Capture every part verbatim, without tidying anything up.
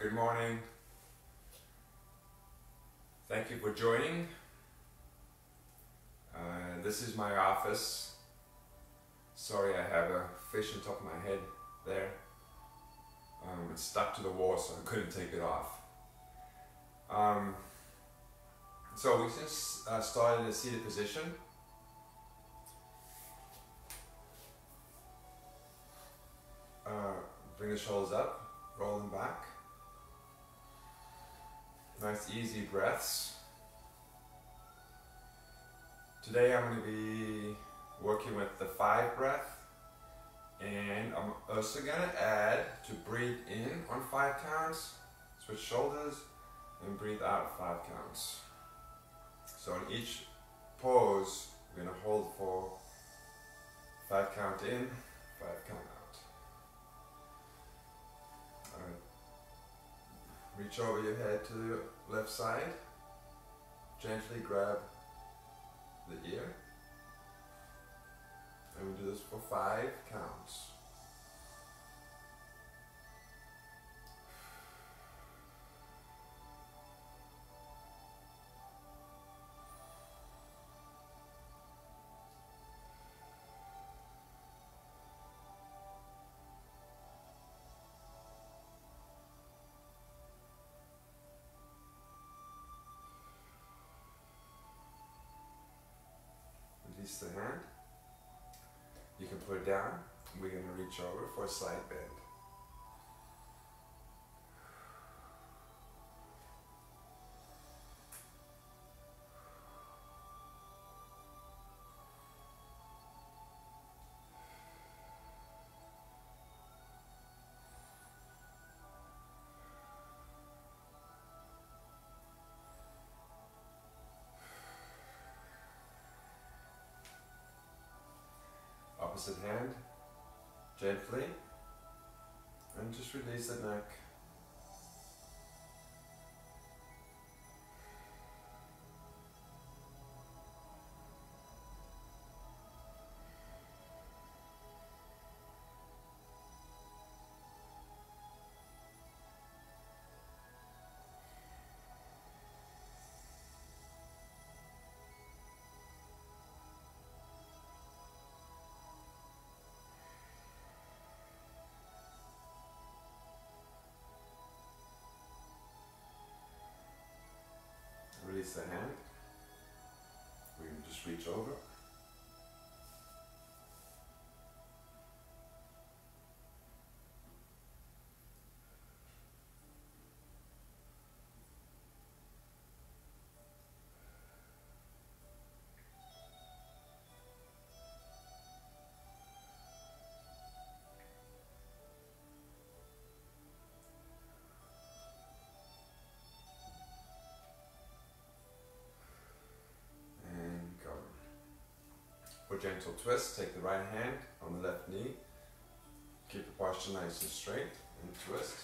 good morning. Thank you for joining. Uh, this is my office. Sorry, I have a fish on top of my head there. Um, it's stuck to the wall, so I couldn't take it off. Um, so we just uh, start in a seated position. Uh, bring the shoulders up, roll them back. Nice easy breaths. Today I'm going to be working with the five breath, and I'm also going to add to breathe in on five counts, switch shoulders, and breathe out five counts. So in each pose we're going to hold for five count in, five count out. Alright. Reach over your head to the left side, gently grab the ear, and we do this for five counts. Release the hand. You can put it down. We're going to reach over for a side bend. Opposite hand, gently, and just release the neck. Release the hand. We can just reach over. For gentle twist, take the right hand on the left knee, keep the posture nice and straight, and twist.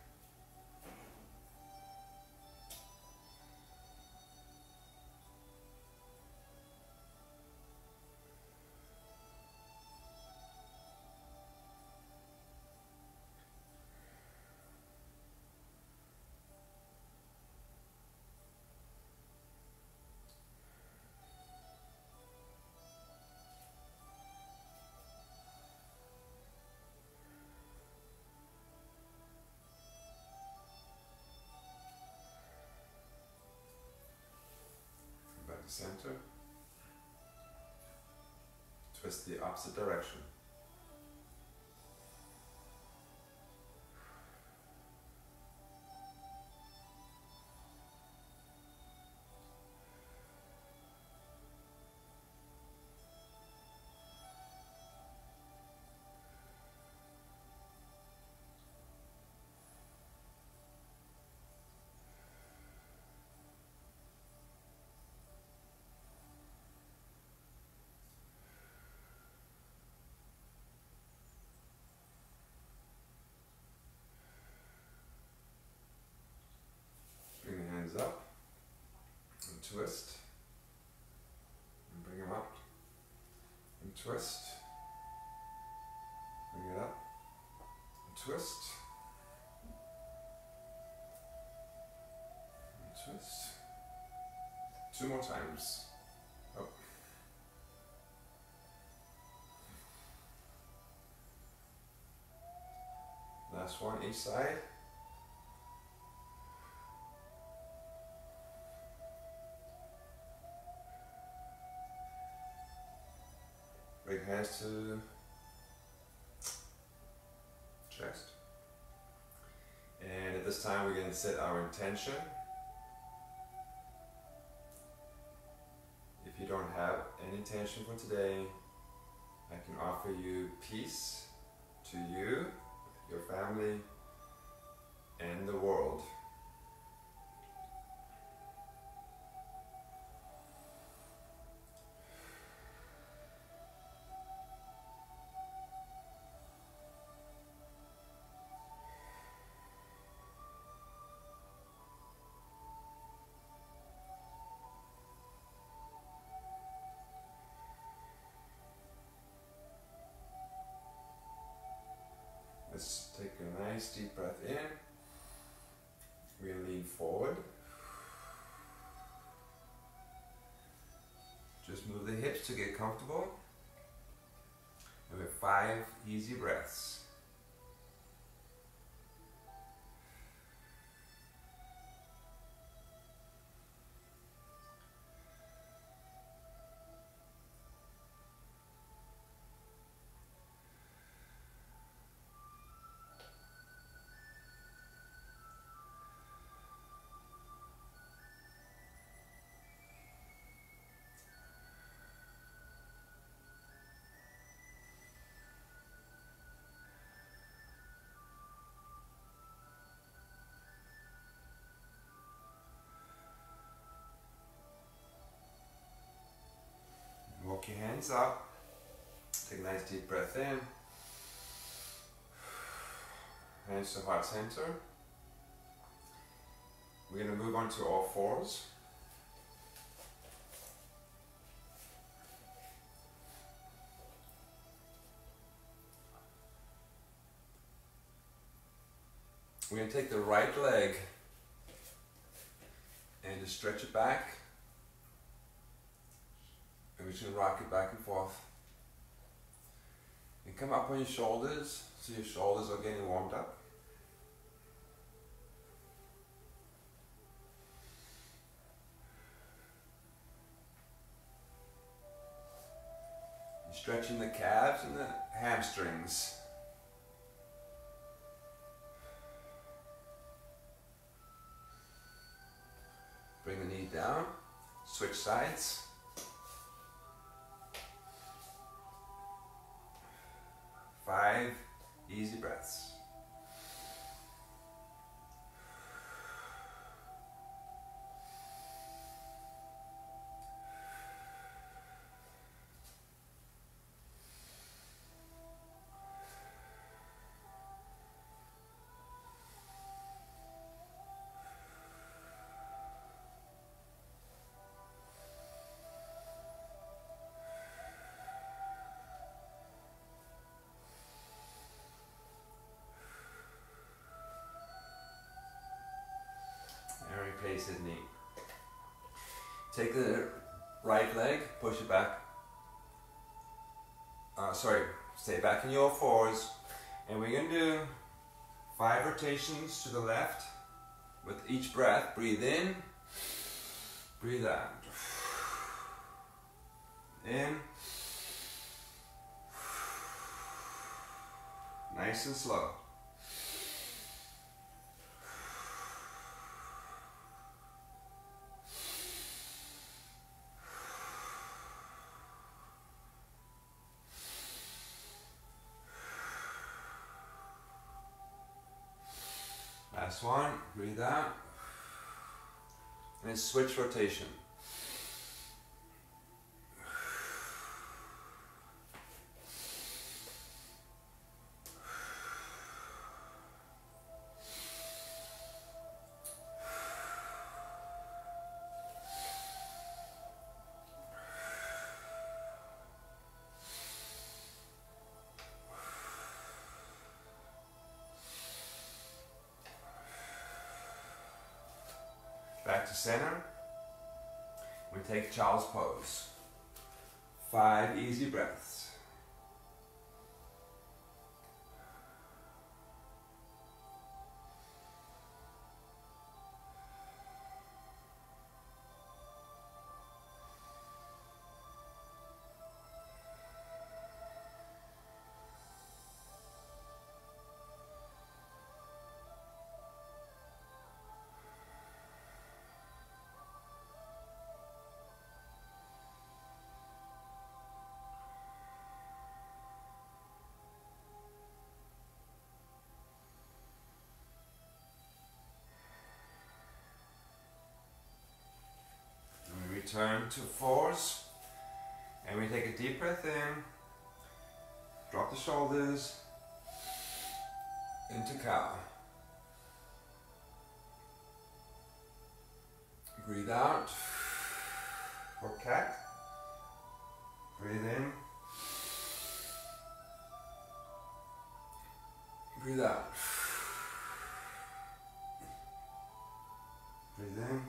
Center, twist the opposite direction. Up and twist, and bring them up and twist, bring it up and twist, Two more times. Up. Last one each side. Bring hands to chest. And at this time we're going to set our intention. If you don't have any intention for today, I can offer you peace to you, your family, and the world. Let's take a nice deep breath in. We'll lean forward. Just move the hips to get comfortable. And with five easy breaths. Walk your hands up. Take a nice deep breath in. Hands to heart center. We're going to move on to all fours. We're going to take the right leg and just stretch it back. And we're just going to rock it back and forth. And come up on your shoulders, so your shoulders are getting warmed up. You're stretching the calves and the hamstrings. Bring the knee down, switch sides. Five easy breaths. Replace his knee. Take the right leg, push it back. Uh, sorry, stay back in your fours. And we're going to do five rotations to the left. With each breath, breathe in, breathe out. In. Nice and slow. Last one, breathe out. And switch rotation. Back to center. We take child's pose. Five easy breaths. Turn to fours, and we take a deep breath in, drop the shoulders into cow. Breathe out for cat. Breathe in. Breathe out. Breathe in.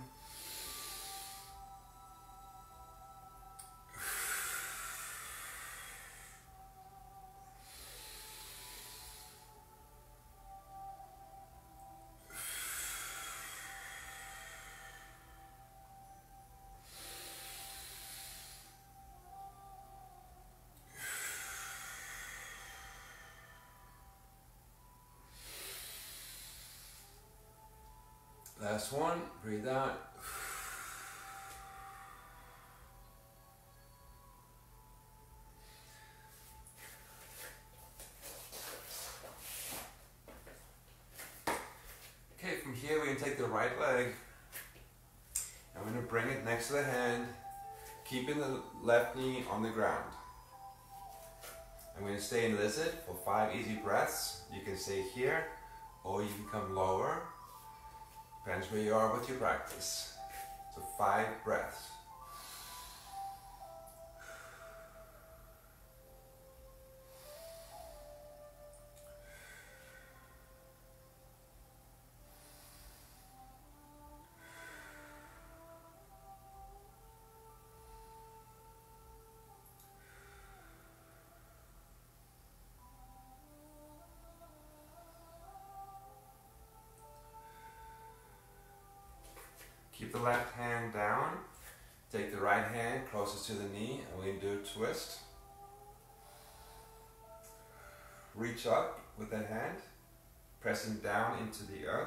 Last one, breathe out. Okay, from here we're going to take the right leg and we're going to bring it next to the hand, keeping the left knee on the ground. I'm going to stay in lizard for five easy breaths. You can stay here or you can come lower. Depends where you are with your practice. So five breaths. Keep the left hand down, take the right hand closest to the knee, and we're going to do a twist. Reach up with that hand, pressing down into the earth.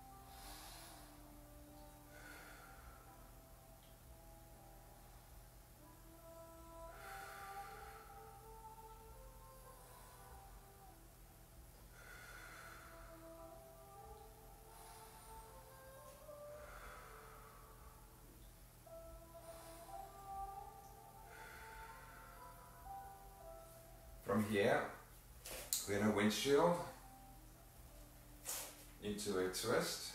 From here, we're going to windshield into a twist.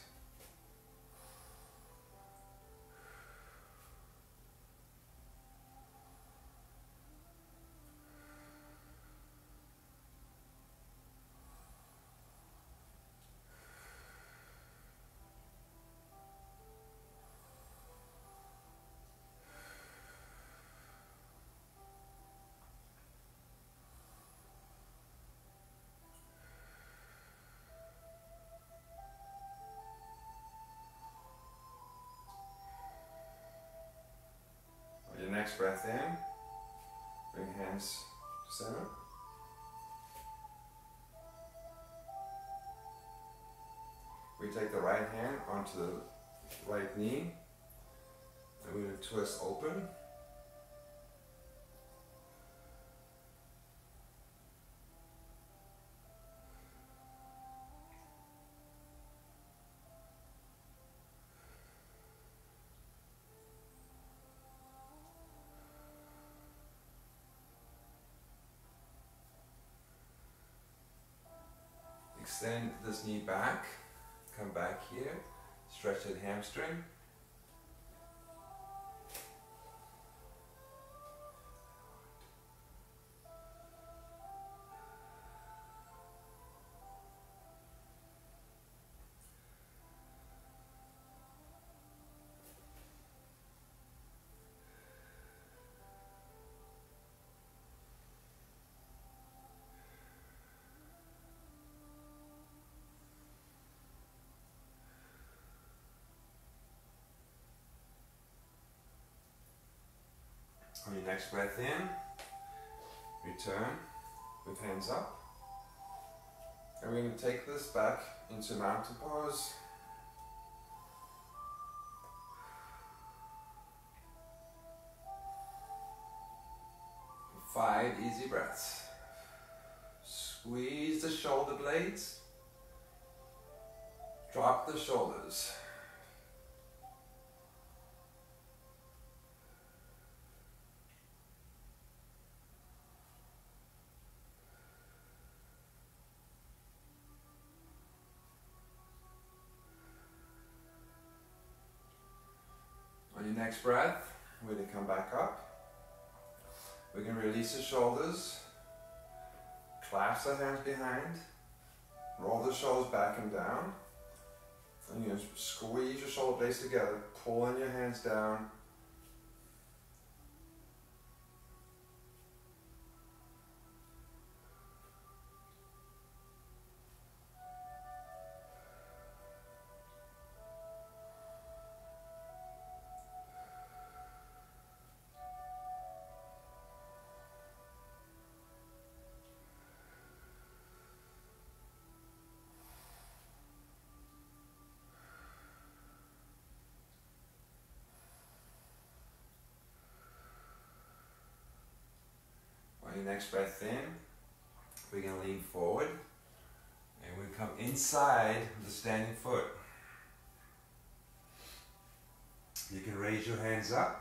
Next breath in, bring hands to center. We take the right hand onto the right knee, and we're going to twist open. Extend this knee back, come back here, stretch that hamstring. On your next breath in, return with hands up. And we're going to take this back into mountain pose. Five easy breaths. Squeeze the shoulder blades. Drop the shoulders. On your next breath, we're going to come back up. We're going to release the shoulders, clasp the hands behind, roll the shoulders back and down, and you're going to squeeze your shoulder blades together, pulling your hands down. On your next breath in, we're going to lean forward and we come inside the standing foot. You can raise your hands up.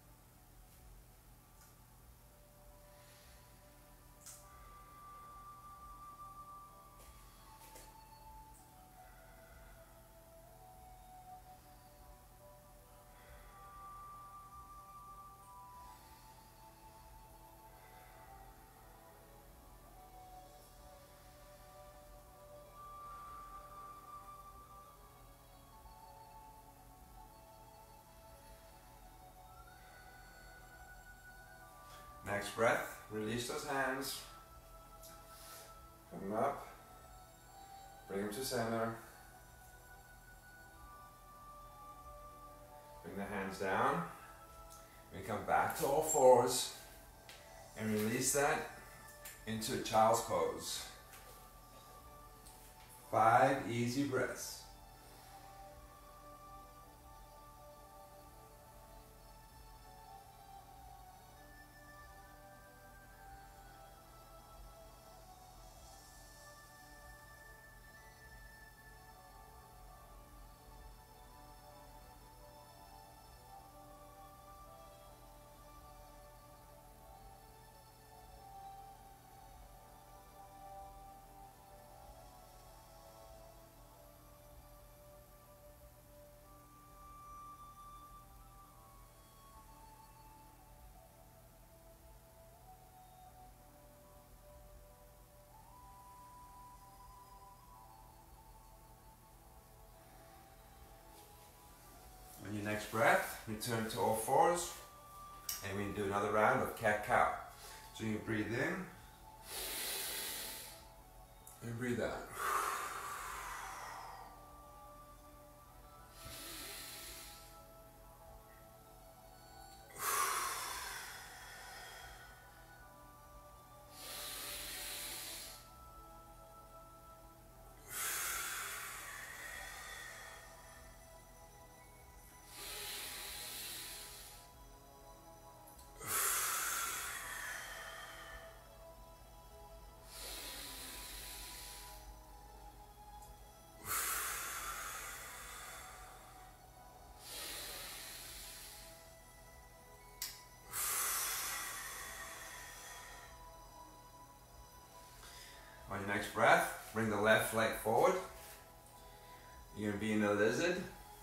Next breath, release those hands, come up, bring them to center, bring the hands down, we come back to all fours and release that into a child's pose. Five easy breaths. On your next breath, return to all fours, and we can do another round of cat-cow. So you breathe in, and breathe out. On your next breath, bring the left leg forward. You're going to be in a lizard.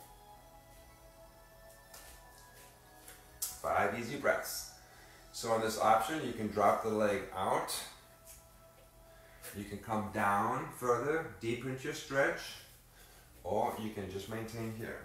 Five easy breaths. So on this option, you can drop the leg out. You can come down further, deeper into your stretch, or you can just maintain here.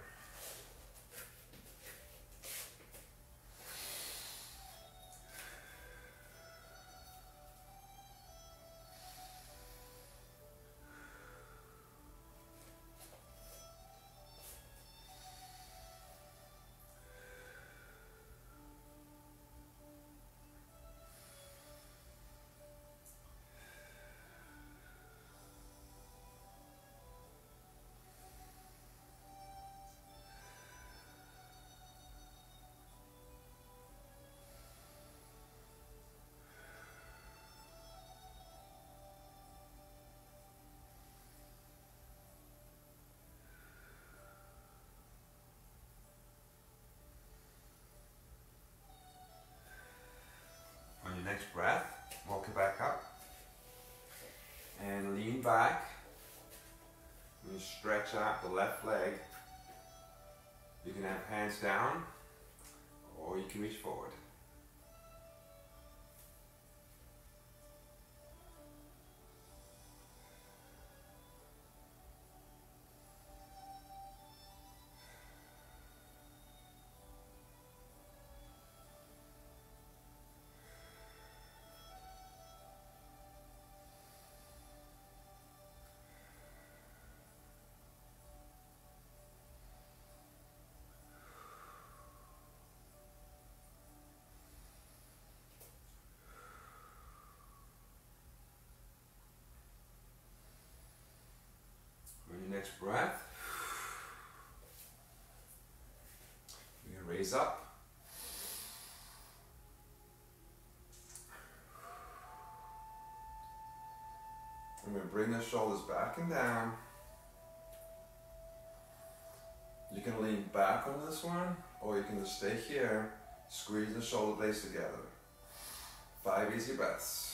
back. When you stretch out the left leg, you can have hands down or you can reach forward. Next breath, you're going to raise up. I'm going to bring the shoulders back and down. You can lean back on this one, or you can just stay here, squeeze the shoulder blades together. Five easy breaths.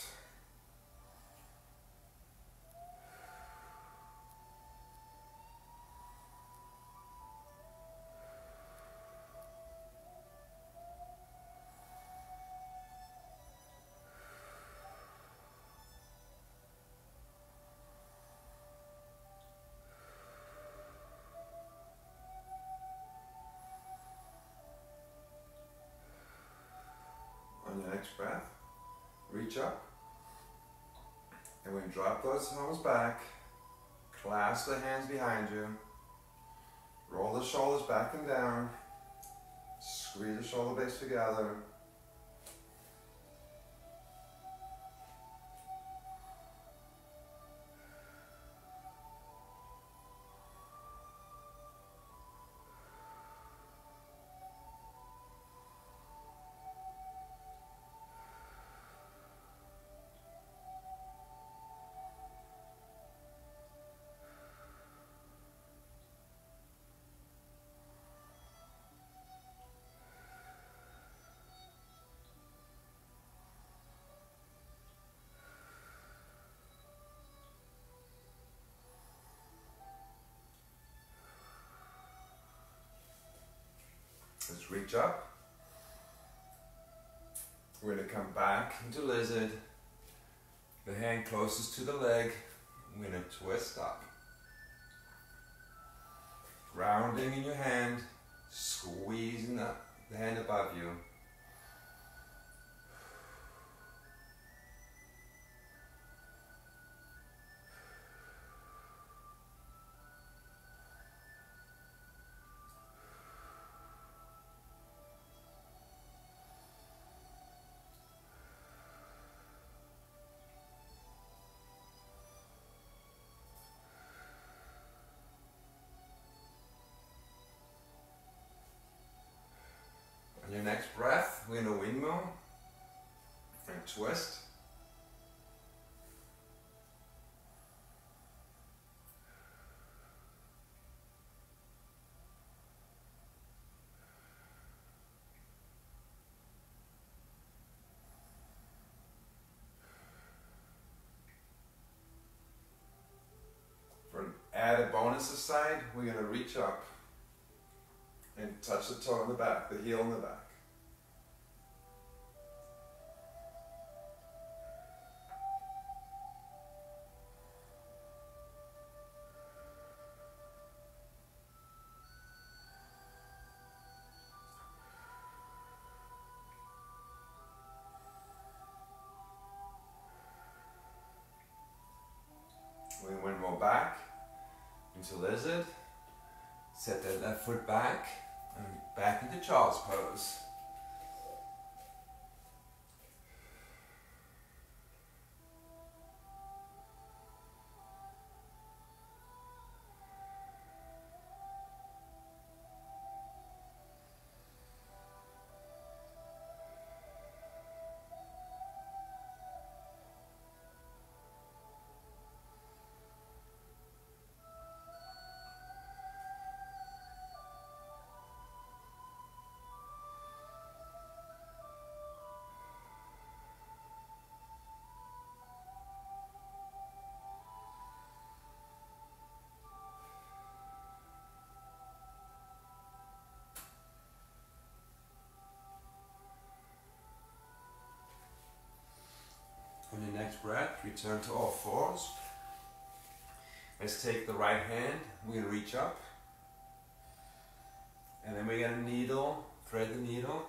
On your next breath, reach up, and when you drop those elbows back, clasp the hands behind you, roll the shoulders back and down, squeeze the shoulder blades together. Let's reach up. We're going to come back into lizard. The hand closest to the leg. We're going to twist up. Grounding in your hand, squeezing the, the hand above you. On your next breath, we're going to windmill and twist. For an added bonus aside, we're going to reach up and touch the toe in the back, the heel in the back. We windmill back into lizard. Set that left foot back and back into child's pose. next breath, return to all fours. Let's take the right hand, we reach up. And then we get a needle, thread the needle.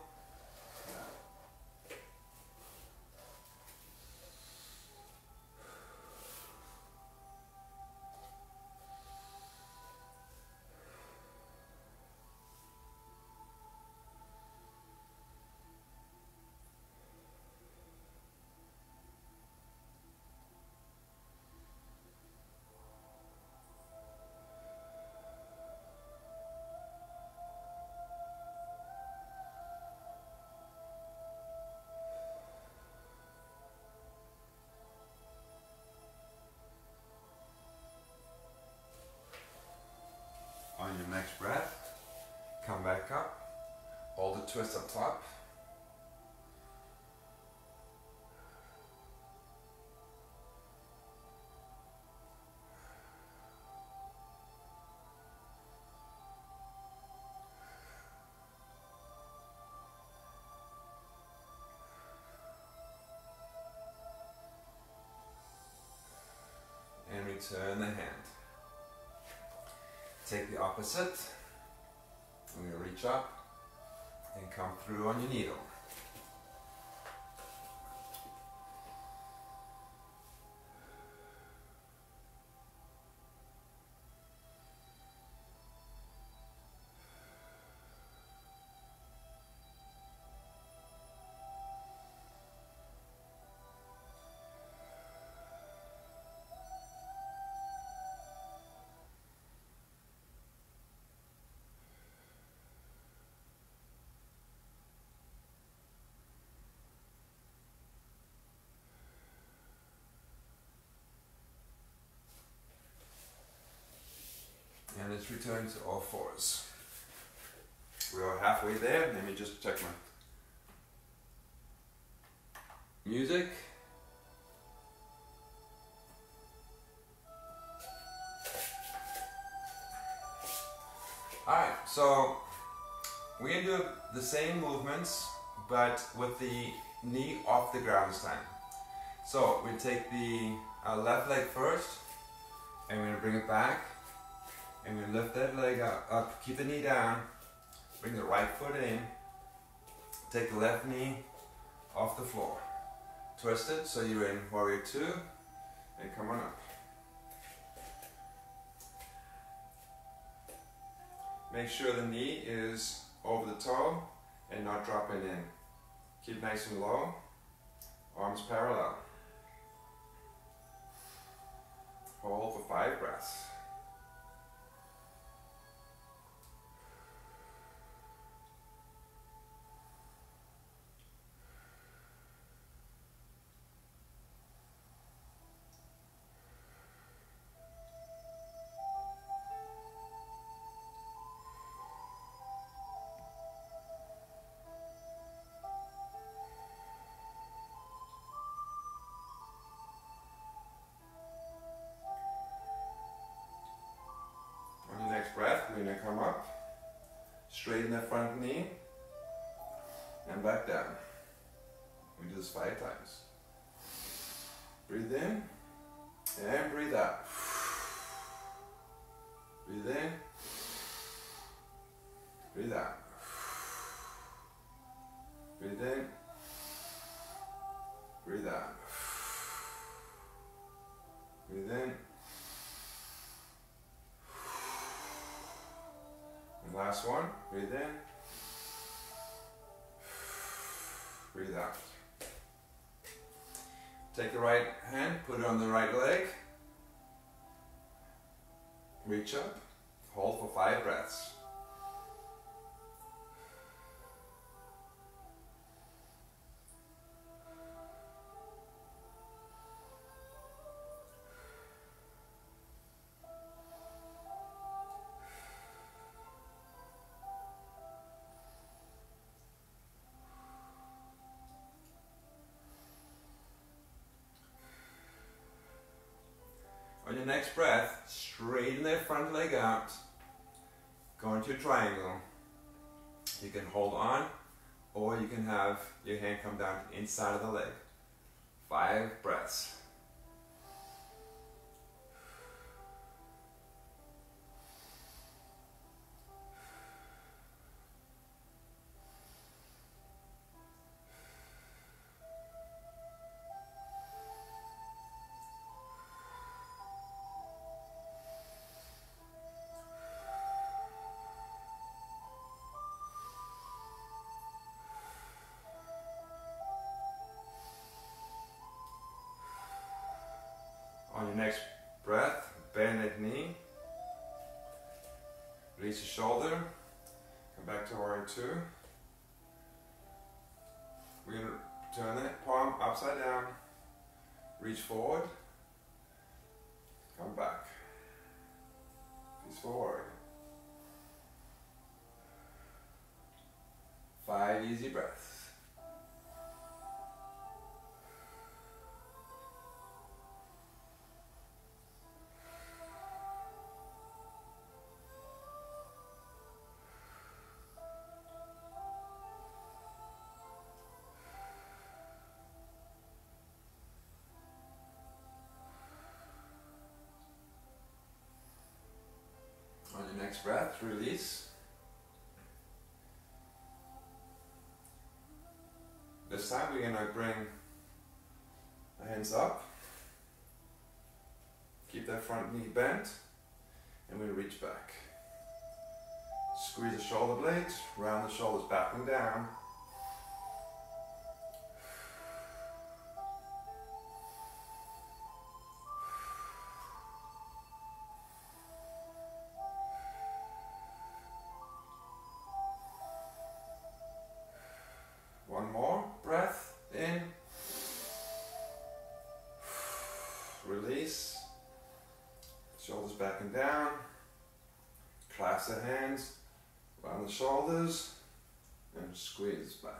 On your next breath, come back up, hold the twist up top. And return the hand. Take the opposite, and we reach up and come through on your needle. And let's return to all fours. We are halfway there. Let me just check my music. Alright, so we're going to do the same movements, but with the knee off the ground this time. So we take the uh, left leg first, and we're going to bring it back. And we lift that leg up, up, keep the knee down, bring the right foot in, take the left knee off the floor. Twist it so you're in warrior two, and come on up. Make sure the knee is over the toe and not dropping in. Keep nice and low, arms parallel. Hold for five breaths. Breath, we're going to come up, straighten the front knee, and back down. We do this five times. Breathe in, and breathe out. Breathe in, breathe out. Breathe in, breathe out. Breathe in. And last one, breathe in, breathe out. Take the right hand, put it on the right leg, reach up, hold for five breaths. On your next breath, straighten that front leg out, go into a triangle. You can hold on, or you can have your hand come down to the inside of the leg. Five breaths. breath, bend that knee, release the shoulder, come back to warrior two. We're going to turn that palm upside down, reach forward, come back. Peaceful warrior. Five easy breaths. On your next breath, release. This time we're going to bring the hands up. Keep that front knee bent, and we reach back. Squeeze the shoulder blades, round the shoulders back and down. One more breath in, release, shoulders back and down, clasp the hands around the shoulders and squeeze back.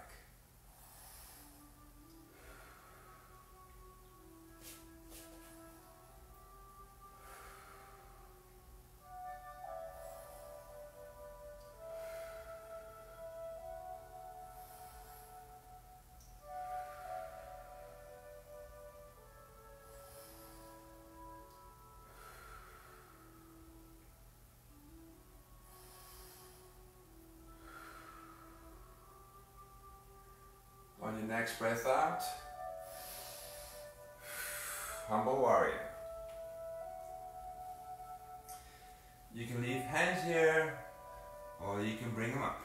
On your next breath out, humble warrior. You can leave hands here, or you can bring them up.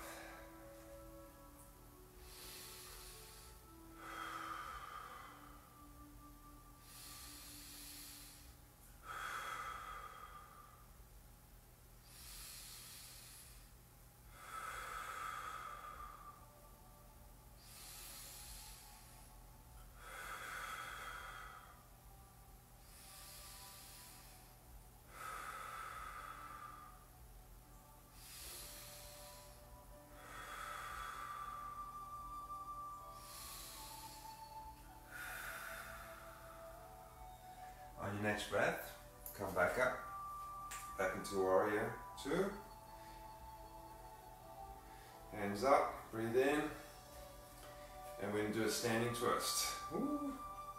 On your next breath, come back up, back into warrior two. Hands up, breathe in, and we're going to do a standing twist. Ooh.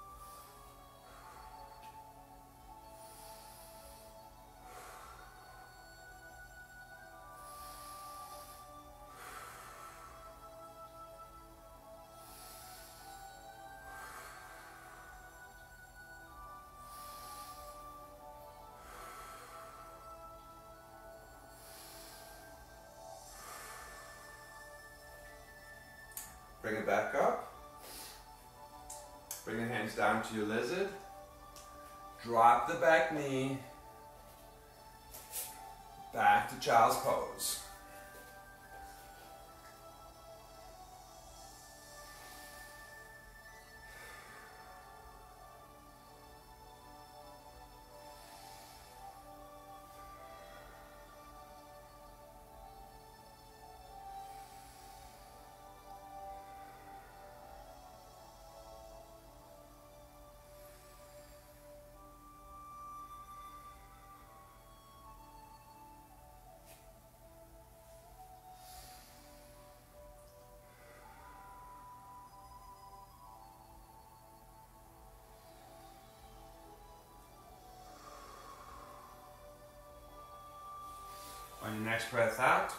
Bring it back up. Bring the hands down to your lizard. Drop the back knee. Back to child's pose. On your next breath out,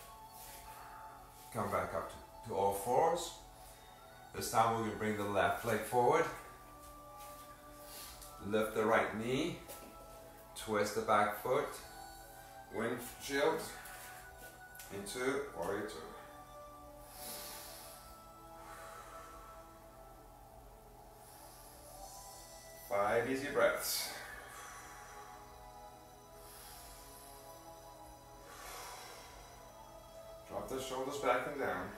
come back up to, to all fours. This time we're going to bring the left leg forward. Lift the right knee. Twist the back foot. Windshield into warrior two. Five easy breaths. shoulders back and down.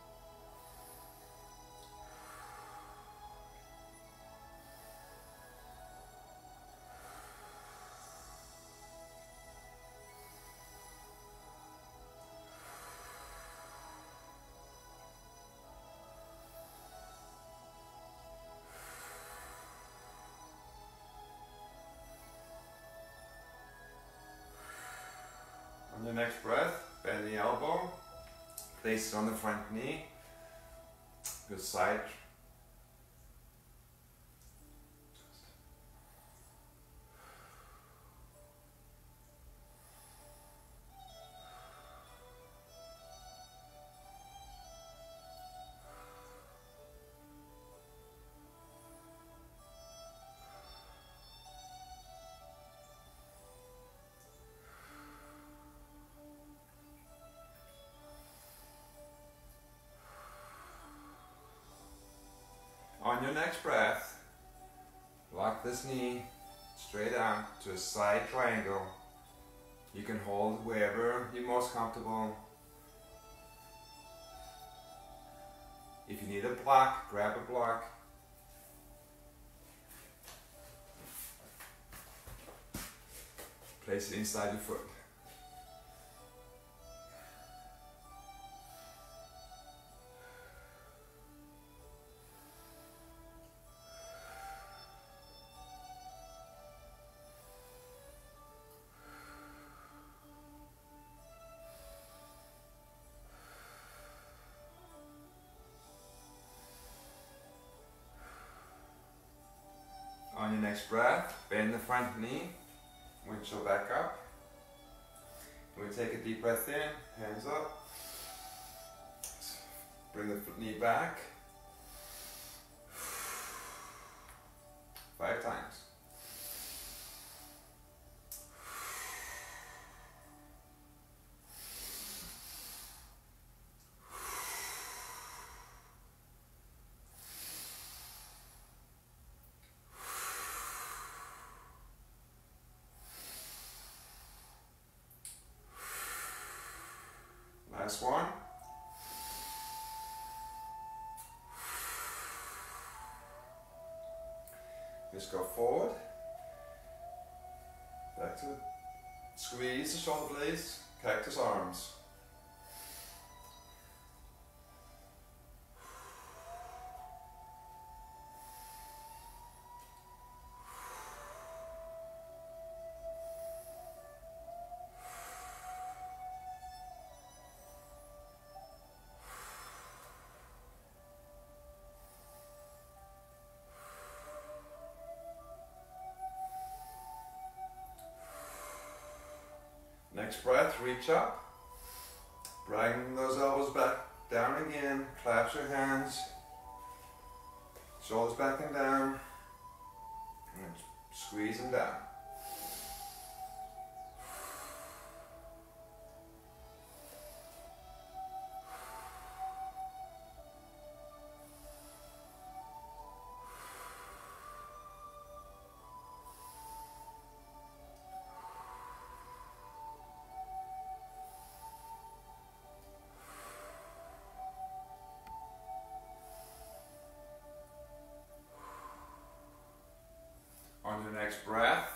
On your next breath, bend the elbow, place it on the front knee, good side. On your next breath, lock this knee straight out to a side triangle. You can hold wherever you're most comfortable. If you need a block, grab a block. Place it inside your foot. On your next breath, bend the front knee, windshield back up. We take a deep breath in, hands up. Bring the knee back. Five times. Last one. Just go forward. Back to squeeze the shoulder blades, cactus arms. Next breath, reach up. Bring those elbows back down again. Clasp your hands. Shoulders back and down. And squeeze them down. On your next breath,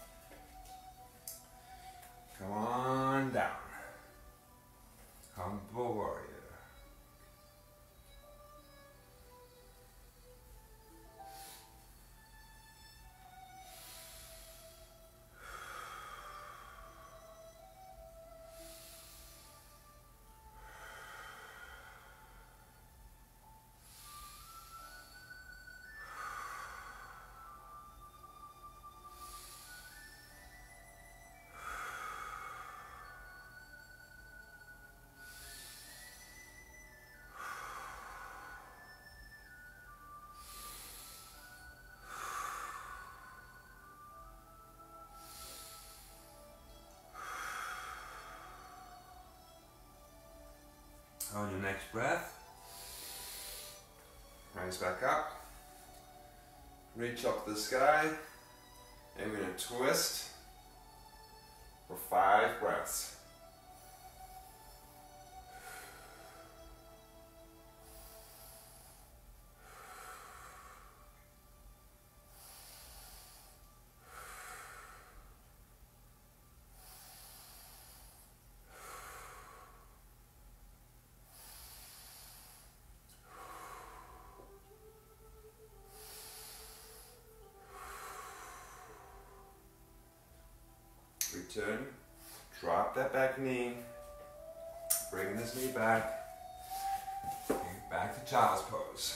come on down. Humble warrior. On your next breath, rise back up, reach up to the sky, and we're going to twist for five breaths. Return, drop that back knee, bring this knee back, bring it back to child's pose.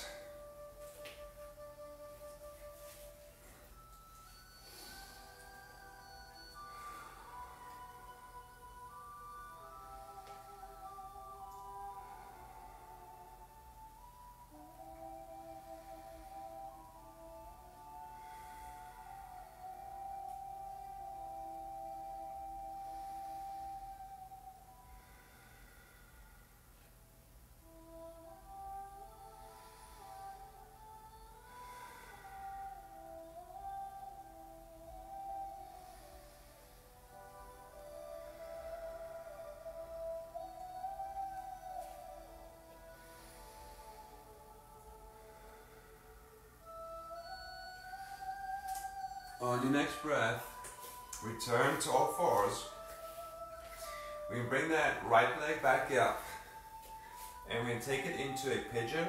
On your next breath, return to all fours. We bring that right leg back up and we take it into a pigeon.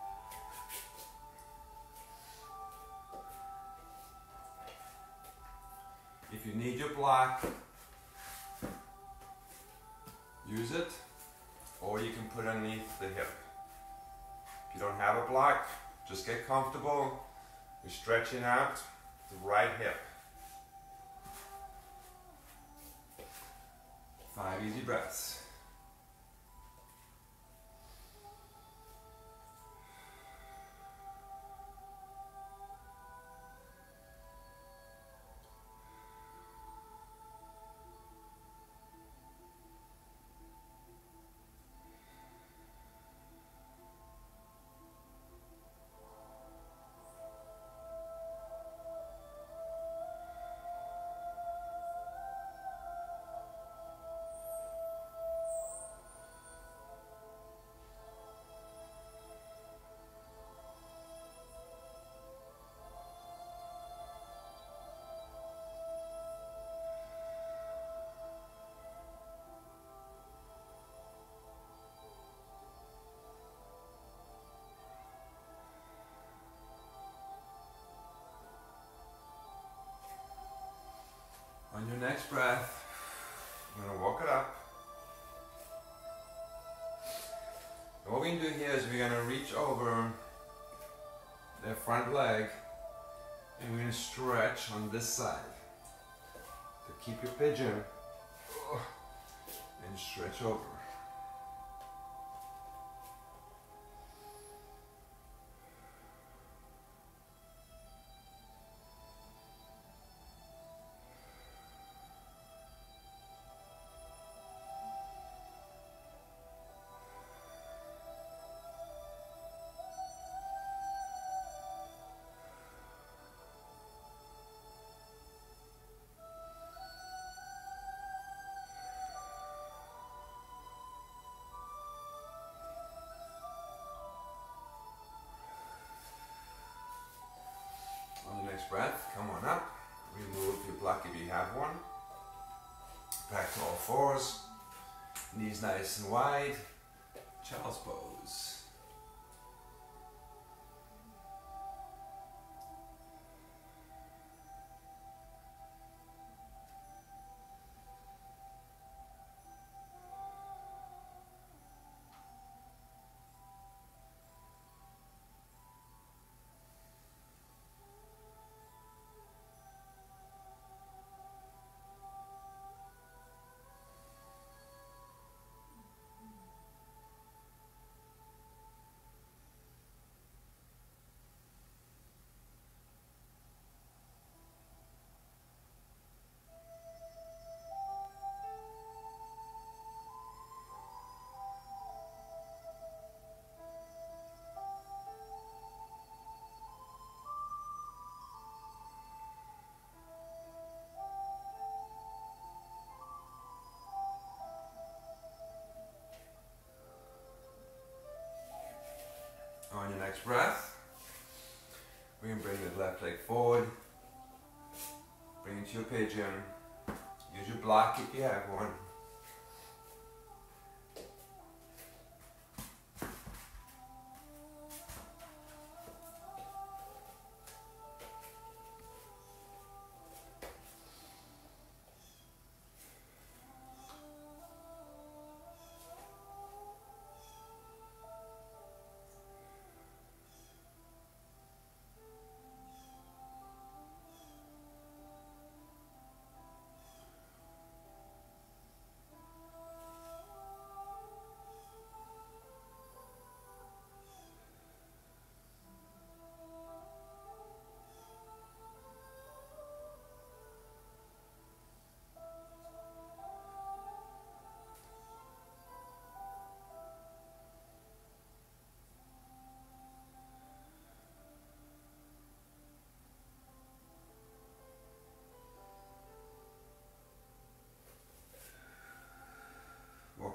If you need your block, use it, or you can put it underneath the hip. If you don't have a block, just get comfortable. You're stretching out the right hip. Five easy breaths. On your next breath, I'm going to walk it up. And what we're going to do here is we're going to reach over the front leg and we're going to stretch on this side to keep your pigeon and stretch over. Next breath, come on up, remove your block if you have one, back to all fours, knees nice and wide, child's pose. On your next breath, we're going to bring the left leg forward, bring it to your pigeon, use your block if you have one.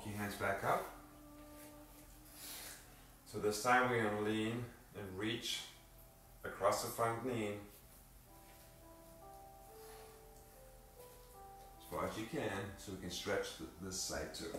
your hands back up. So this time we're going to lean and reach across the front knee as far as you can, so we can stretch this side too.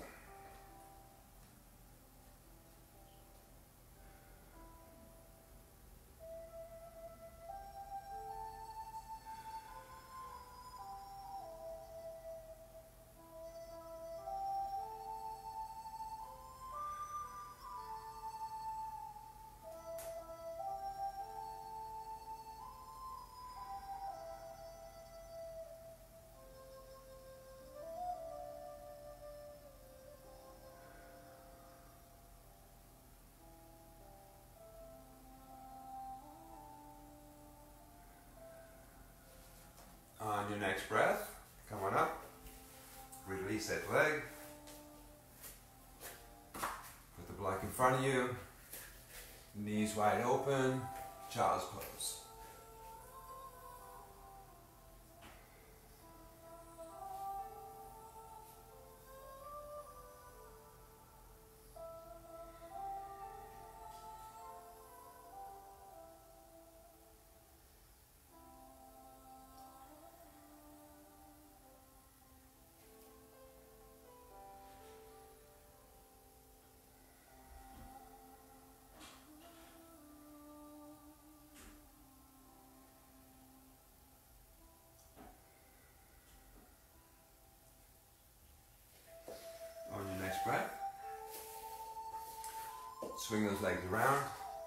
On your next breath, come on up, release that leg, put the block in front of you, knees wide open, child's pose. Breath. Swing those legs around.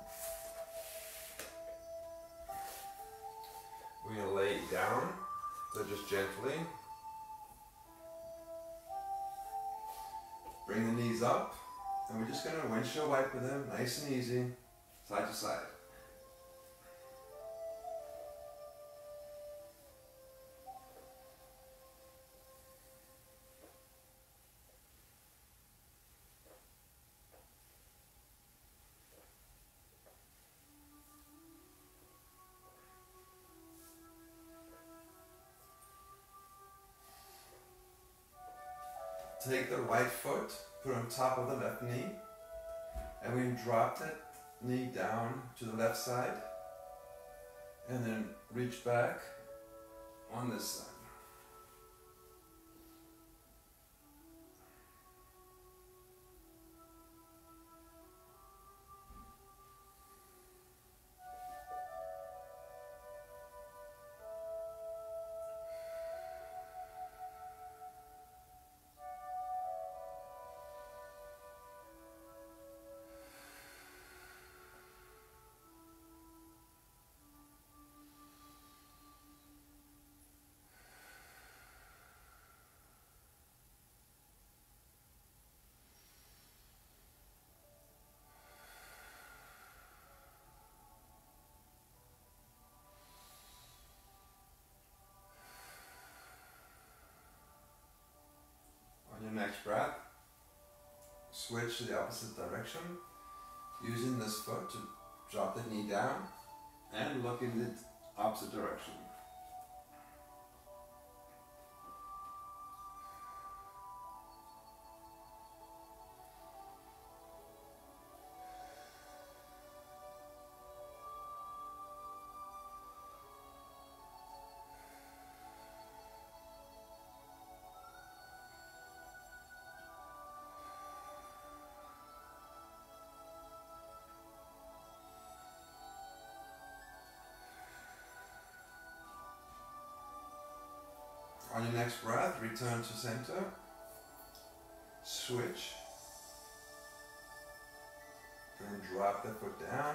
We're going to lay down, so just gently. Bring the knees up, and we're just going to windshield wiper them, nice and easy, side to side. Take the right foot, put it on top of the left knee, and we drop that knee down to the left side, and then reach back on this side. Next breath, switch to the opposite direction, using this foot to drop the knee down and look in the opposite direction. On your next breath, return to center, switch, and drop the foot down,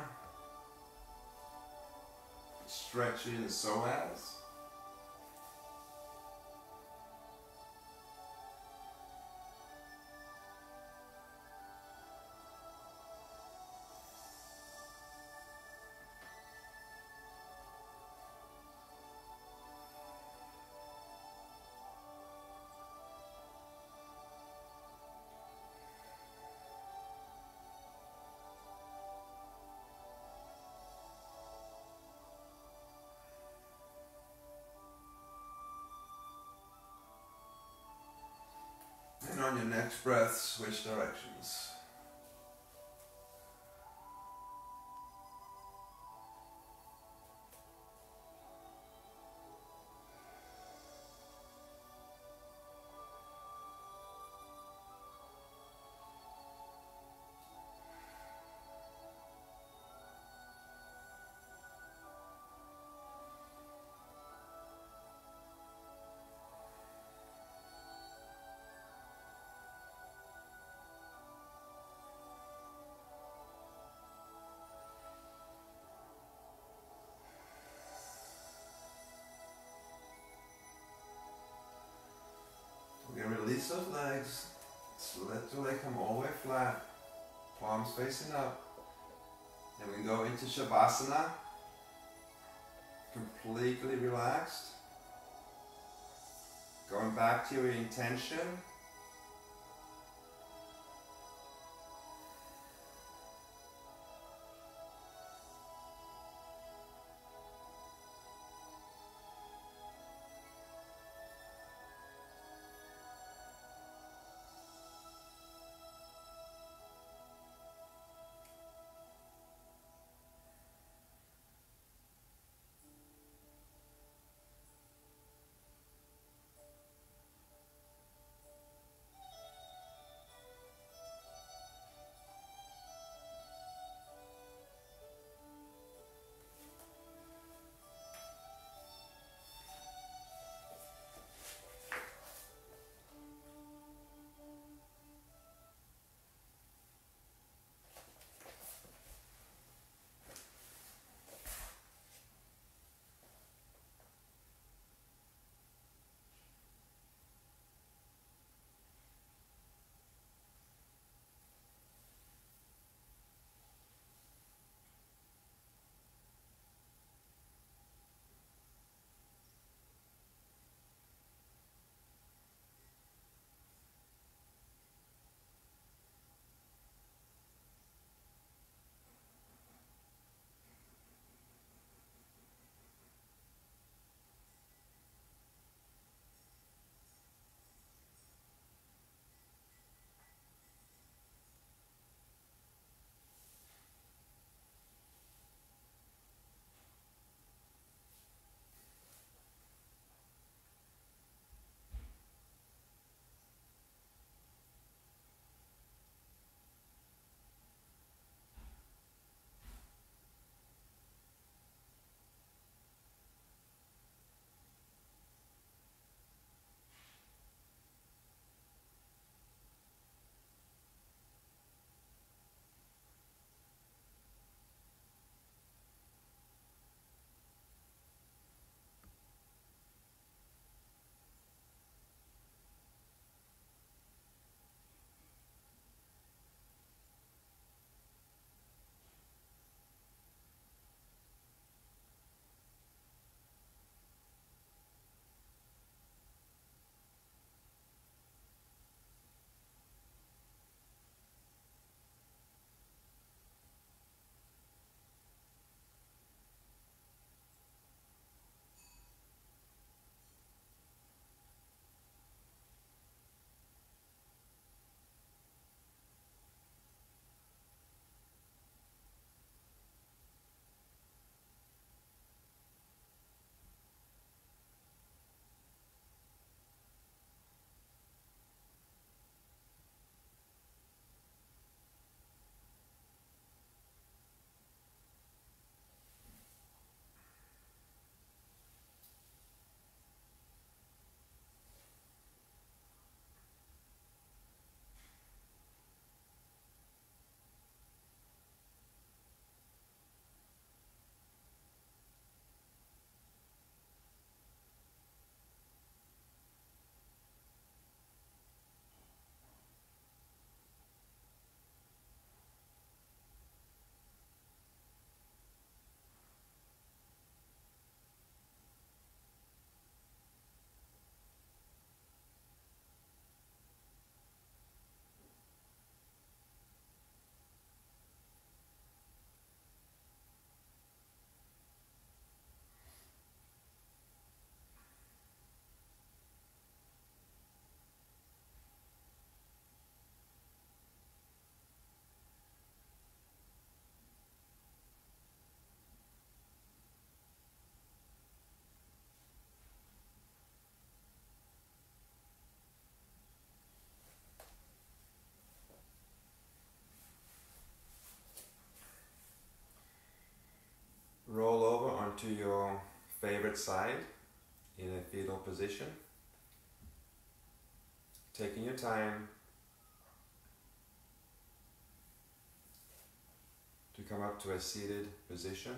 stretching the psoas. on your next breath, switch directions. We're going to release those legs. So let the leg come all the way flat, palms facing up. Then we go into Shavasana, completely relaxed. Going back to your intention. favorite side in a fetal position. Taking your time to come up to a seated position.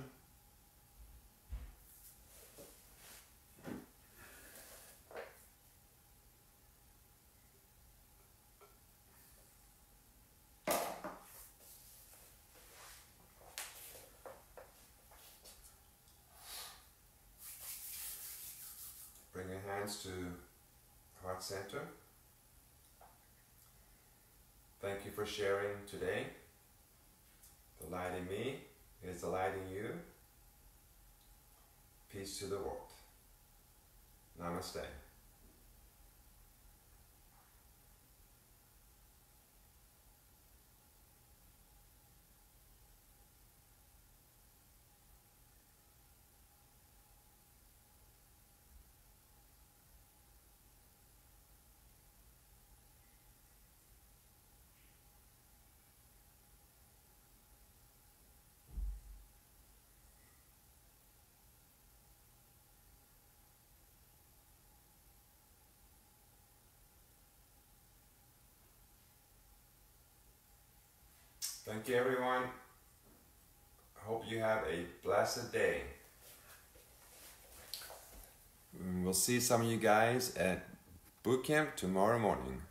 Bring your hands to heart center. Thank you for sharing today. The light in me is the light in you. Peace to the world. Namaste. Thank you, everyone. Hope you have a blessed day. We'll see some of you guys at boot camp tomorrow morning.